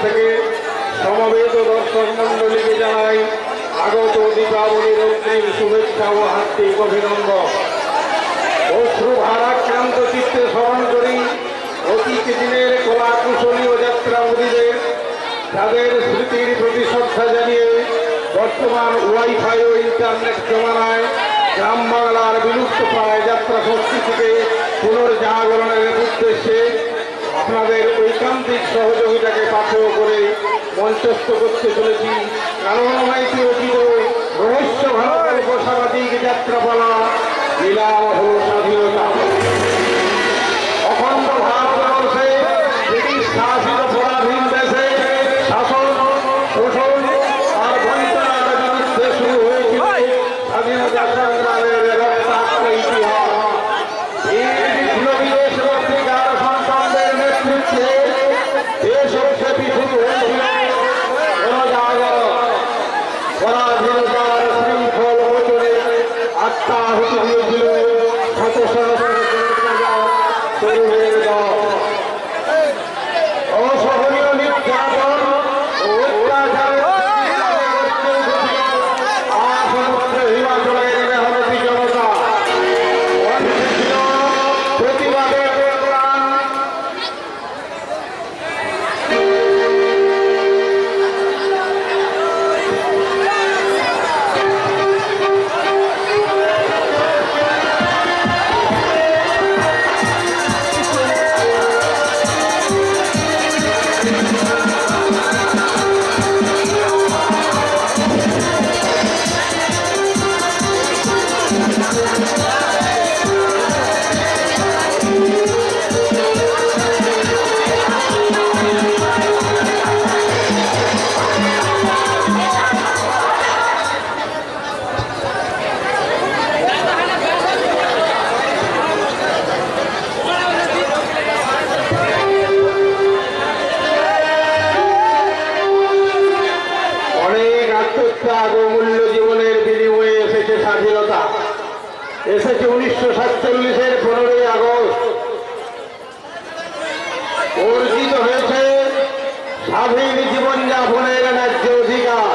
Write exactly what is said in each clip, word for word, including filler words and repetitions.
থেকে সমবেত দর্শক মণ্ডলীকে জানাই আগত দীপাবলির অগ্রিম শুভেচ্ছা ও হার্দিক অভিনন্দন। অশ্রু ভারাক্রান্ত চিত্তে স্মরণ করি অতীত দিনের কলা কুশলী ও যাত্রামোদীদের, যাদের স্মৃতির প্রতি শ্রদ্ধা জানিয়ে বর্তমান ওয়াইফাই ও ইন্টারনেট জমানায় গ্রাম বাংলার বিলুপ্ত প্রায় যাত্রা সংস্কৃতিকে পুনর্জাগরণের উদ্দেশ্যে আপনাদের ঐকান্তিক সহযোগিতাকে পাথেয় করে মঞ্চস্থ করতে চলেছি কাননমাইতি রচিত রহস্য ভারতের বসাবাদিক যাত্রাপালা নিলাম হলো স্বাধীনতা। অখণ্ড ভারতবর্ষে ব্রিটিশ শাসিত পরাধীন দেশে শাসন, শোষণ আর বঞ্চনার বিরুদ্ধে শুরু হয়েছিল স্বাধীনতা সংগ্রামের রক্তাক্ত ইতিহাস। এই বিপ্লবী দেশপত্রিকার সন্তানদের নেতৃত্বে দেশব্যাপী শুরু হয়েছিল জনজাগরণ। পরাধীনতার শৃঙ্খল মোচনে আত্মাহুতি দিয়েছিল শত শত তরুণের দল। অসহনীয় নির্যাতন ও অত্যাচারের হিমাচলের মেহনতি জনতা প্রতিবাদের প্রাণ। মূল্য জীবনের বিনিময়ে এসেছে স্বাধীনতা। এসেছে উনিশশো সাতচল্লিশের পনেরোই আগস্ট। অর্জিত হয়েছে স্বাধীন জীবনযাপনের ন্যায্য অধিকার।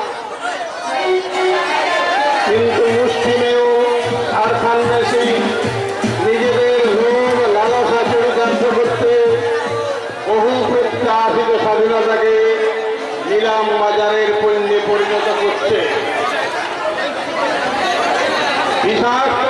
কিন্তু মুষ্টিমেয় স্বার্থান্বেষী নিজেদের লোভ লালসা চরিতার্থ করতে বহু প্রত্যাশিত স্বাধীনতাকে নিলাম বাজারের পণ্যে পরিণত করছে। বিষাক্ত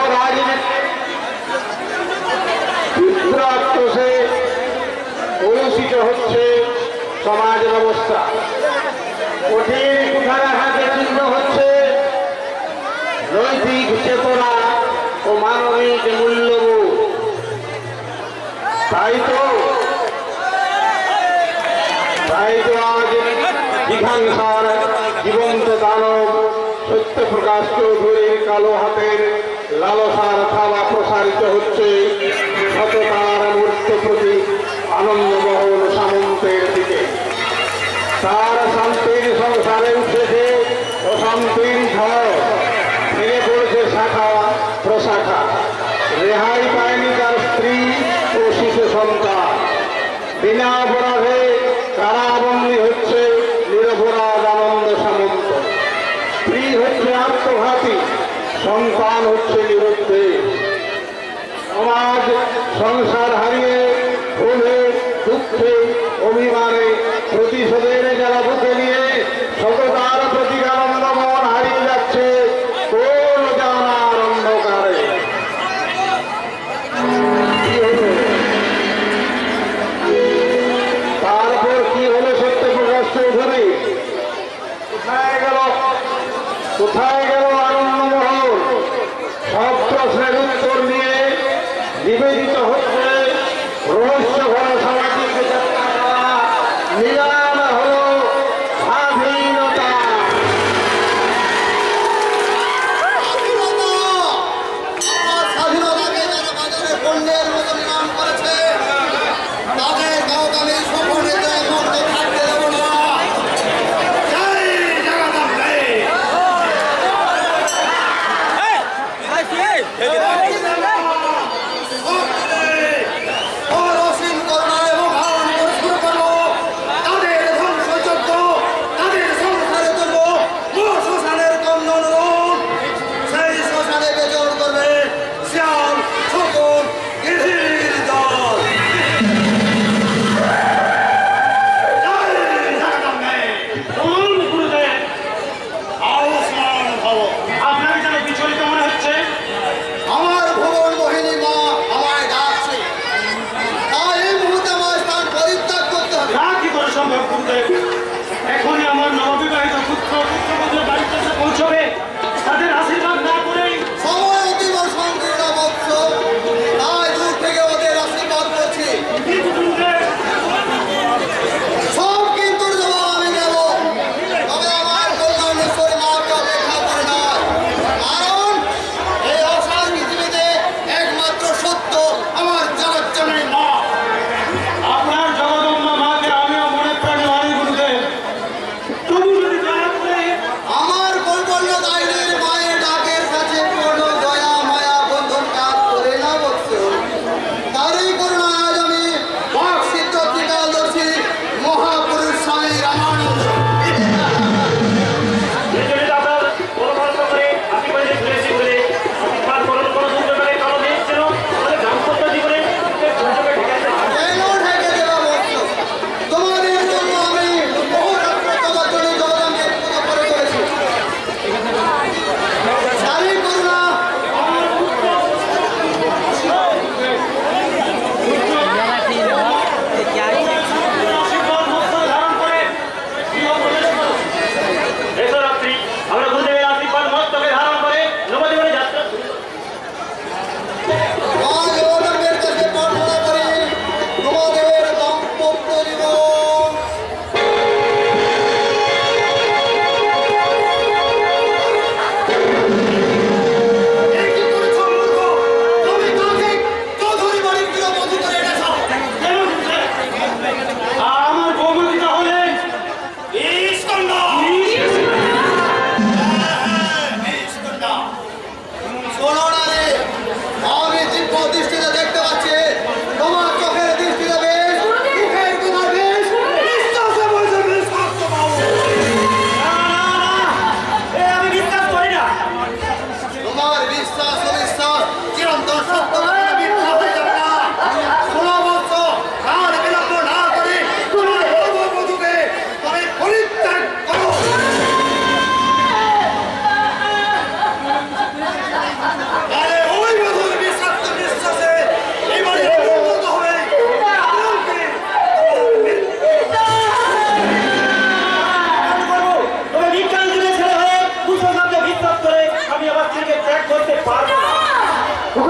রাজনীতি কলুষিত হচ্ছে সমাজ ব্যবস্থা। কঠিন কুঠারাঘাতে চিহ্ন হচ্ছে নৈতিক চেতনা ও মানবিক মূল্যবোধ। তাই তো তাই তো আজ জিঘাংসার জীবন্ত দানব সত্যপ্রকাশ চৌধুরীর কালো হাতের লালসার থালা প্রসারিত হচ্ছে সততার মূর্ত প্রতি আনন্দমহল সামন্তের দিকে। তার শান্তির সংসারে উঠেছে অশান্তির ঝড়। ভেঙে পড়ছে শাখা প্রশাখা। রেহাই পায়নি তার স্ত্রী ও শিশু সন্তান। বিনা অপরাধে কারাবন্দী হচ্ছে নিরপরাধ আনন্দ সামন্ত। স্ত্রী হচ্ছে আত্মঘাতী, সন্তান হচ্ছে নিরুদ্দেশ। সমাজ সংসার হারিয়ে ক্ষোভে, দুঃখে, অভিমানে, প্রতিশোধের যারা বুকে নিয়ে সততার প্রতি আনন্দমন হারিয়ে যাচ্ছে কোন জানার অন্ধকারে। তারপর কি হলো সত্যপ্রকাশ চৌধুরী? কোথায় গেল কোথায় গেল আনন্দমহল? সব প্রশ্নের উত্তর নিয়ে নিবেদিত হচ্ছে রহস্য ঘন সামাজিক নিলাম হলো স্বাধীনতা। স্বাধীনতাকে যারা বাজারে পণ্যের মতো নিলাম করেছে তাদের কাউকে সংগঠিত মুক্ত থাকতে দেব না। অসীম করুণা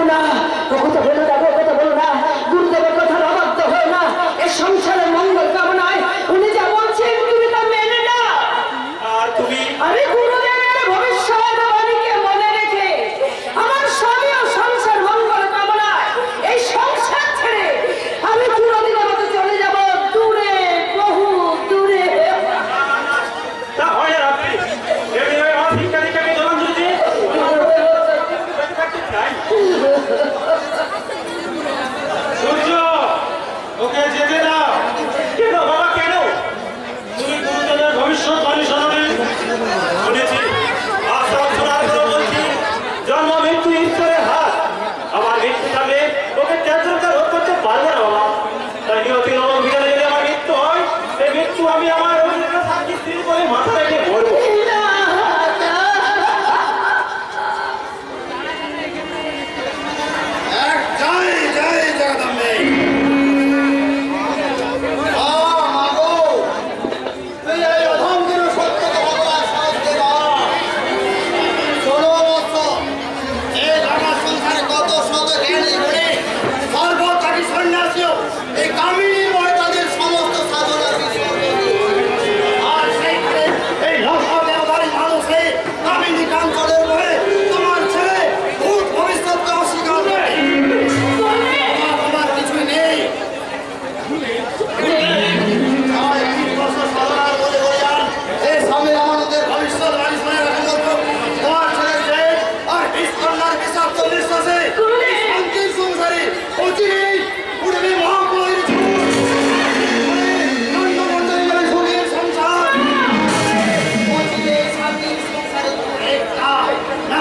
না, ও কথা বলো না, ও কথা বলো না, গুরুদেবের কথা অবাধ্য হয় না। এই সংসারের মঙ্গল কামনায় উনি যা বলছেন তুমি তা মেনে না। আর তুমি আমি গুরুদেবের ভবিষ্যৎবাণীকে মনে রেখে আমার স্বামী ও সংসার মঙ্গল কামনায় এই সংসার ছেড়ে আমি চিরদিনের মতো চলে যাব দূরে, বহু দূরে। তা হয় না আপনি এমনি হয় আমার ভিক্ষা দিকে দোকান যদি সূর্য ওকে যেতে দাও। কেন বাবা কেন? তুমি গুরুদেবের ভবিষ্যৎবাণী শোনোনি? শুনেছি। আশ্রম শোনার পর বলছি জন্ম মৃত্যু ঈশ্বরের হাত। আমার মৃত্যু থাকলে ওকে ত্যাগটা রোধ করতে পারবো না বাবা। তাই নিয়তি নবম বিকালে যদি আমার মৃত্যু হয় সেই মৃত্যু আমি আমার অভিনেতা সাক্ষী স্ত্রী বলে মাথা রেখে মরবো। জয় জয় জগদম্বে। তুই এই অধমদের সত্য কথা বলার সাহস দে না। ষোলো বছর এই আমার সংসারে কত শত জ্ঞানী গুণী সর্বত্যাগী সন্ন্যাসীও এই কামিনী বয় তাদের সমস্ত সাধনার বিসর্জন আর সেইখানে এই লক্ষ দেবতারই মানুষে কামিনী কাঞ্চনের বয়ে তোমার ছেলে ভূত ভবিষ্যৎকে অস্বীকার করে। আমার কিছুই নেই। আমার তিন বছর সাধনার বলে বলিয়ান এই স্বামী আমাদের ভবিষ্যৎবাণী শুনে রাখেন বলতো তোমার ছেলের জেদ আর বিস্কন্যার বিষাক্ত নিঃশ্বাসে শান্তির সংসারে অচিরেই উঠবে মহাপ্রলয়ের ঝড়। নন্দমন্ডলী যাবে সুখের সংসার। অচিরে শান্তির সংসারে একটা না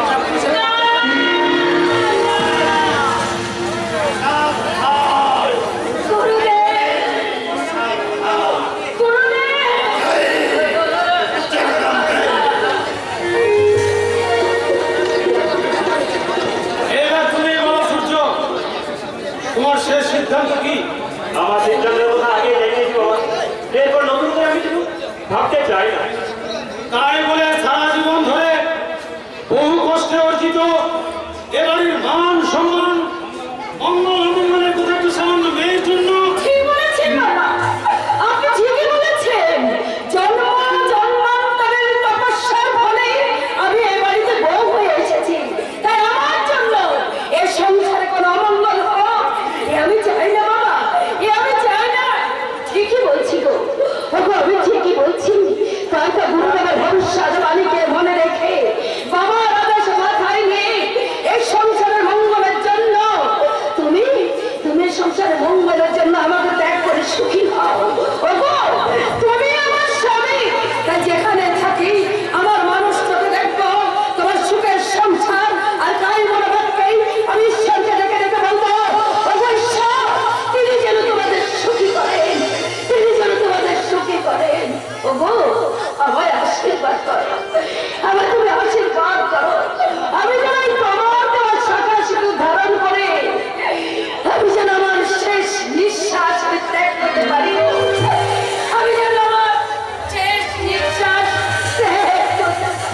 এবার তুমি বলো সূর্য তোমার শেষ সিদ্ধান্ত কি? আমার সিদ্ধান্তের কথা আগে জানিয়েছি বাবা। এরপর নতুন করে আমি কিছু ভাবতে চাই না। তাই বলে সারা জীবন ধরে বহু কষ্টে অর্জিত এবারের মান সম্মান মঙ্গল অমঙ্গলের কথা একটু সামান্য মেয়ের জন্য ঠিক বলেছেন বাবা, আপনি ঠিকই বলেছেন। জন্ম জন্মান্তরের তপস্যার ফলে আমি এ বাড়িতে বউ হয়ে এসেছি। তাই আমার জন্য এ সংসারে কোনো অমঙ্গল হোক এ আমি চাই না বাবা, এ আমি চাই না। ঠিকই বলছি গো, ওগো আমি ঠিকই বলছি। তাই তো গুরুদেবের ভবিষ্যৎবাণীকে মনে রেখে বাবার আদেশ মাথায় নিয়ে এই সংসারের মঙ্গলের জন্য তুমি তুমি সংসারের মঙ্গলের জন্য আমাকে ত্যাগ করে সুখী হও। ওগো তুমি আমার স্বামী, তাই যেখানে থাকি আমার মানুষ তোকে দেখবো তোমার সুখের সংসার। আর তাই মনে রাখবেই আমি ঈশ্বরকে ডেকে ডেকে বলবো ওগো ঈশ্বর তিনি যেন তোমাদের সুখী করেন, তিনি যেন তোমাদের সুখী করেন। ওগো আমায় আশীর্বাদ করো, আমার তুমি আশীর্বাদ করো। আমি যেন এই তোমার দেওয়ার শাখা সিঁদুর ধারণ করে আমি যেন আমার শেষ নিঃশ্বাস আমি ত্যাগ করতে পারি। আমি যেন আমার শেষ নিঃশ্বাস ত্যাগ করতে পারি।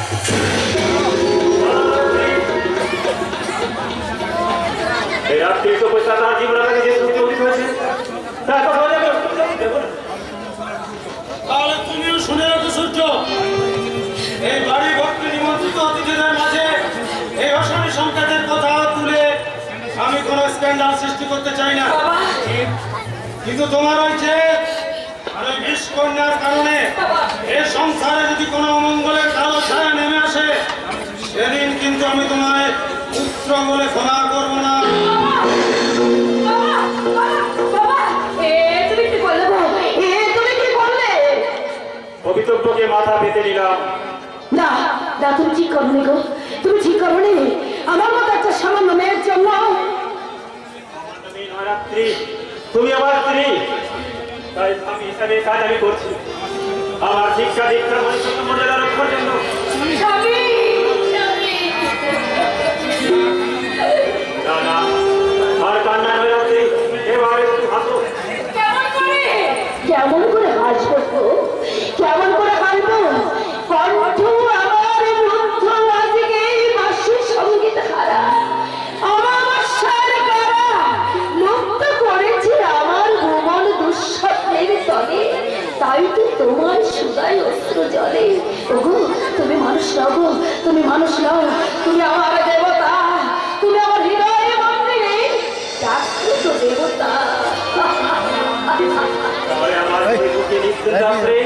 এই রাত্রি তো পয়সা তার জীবনটাকে যে সত্যি অতীত হয়েছে তার কথা বলে তাহলে তুমিও শুনে রাখো সূর্য, এই বাড়ি ভর্তি নিমন্ত্রিত অতিথিদের মাঝে এই অশনি সংকেতের কথা তুলে আমি কোনো স্ক্যান্ডাল সৃষ্টি করতে চাই না। কিন্তু তোমার ওই যে আর ওই বিষ কন্যার কারণে এই সংসারে যদি কোনো অমঙ্গলের কালো ছায়া নেমে আসে সেদিন কিন্তু আমি তোমায় পুত্র বলে ক্ষমা করবো না। পবিত্রকে মাথা পেতে নিলাম। না না তুমি ঠিক করো নি গো, তুমি ঠিক করো নি। আমার মতো একটা সামান্য মেয়ের জন্য তুমি আমার স্ত্রী, তাই আমি হিসাবে কাজ আমি করছি আমার শিক্ষা দীক্ষা মর্যাদা রক্ষার জন্য। না না আর কান্না হয়ে যাচ্ছে এবারে একটু হাসো। কেমন করে হাসবো, কেমন করে হাসবো? কণ্ঠ আমার রুদ্ধ আজকে বাঁশির সঙ্গীত হারা, আমার তোমার সুদাই অস্ত্র জলে। ওগো তুমি মানুষ নও গো, তুমি মানুষ নও, তুমি আমার দেবতা, তুমি আমার হৃদয় মন্দিরে জাগ্রত দেবতা। আমার বুকে নিত্যতা প্রেম